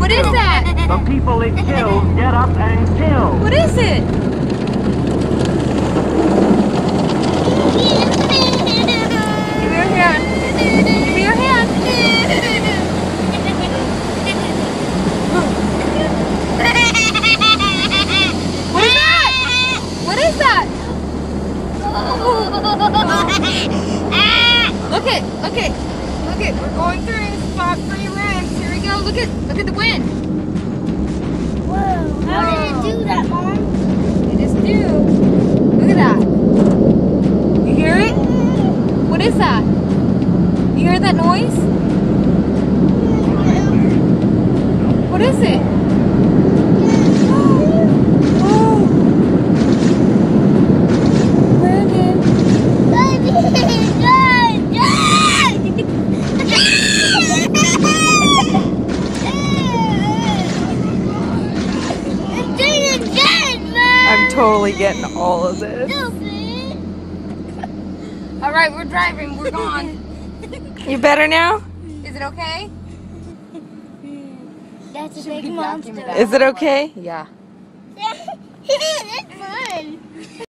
What is that? The people it kills get up and kill. What is it? Give me your hand. Give me your hand. What is that? What is that? Look it. We're going through spot-free rooms. Here we go. Look at the wind. Whoa, how did it do that, Mom? They just do. Look at that. You hear it? What is that? You hear that noise? What is it? Brandon. I'm totally getting all of this. All right, we're driving. We're gone. You better now? Is it okay? That's a big monster. Is it okay? Yeah. It's fun.